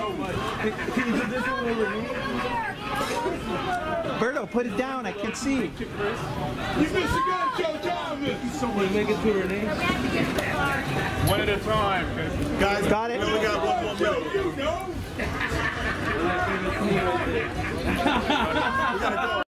Can you do this one over here? Berto, put it down. I can't see. You missed again, Joe Thomas. Someone make it to her name. One at a time. Guys, got it. We only got one more minute. You know? We gotta go.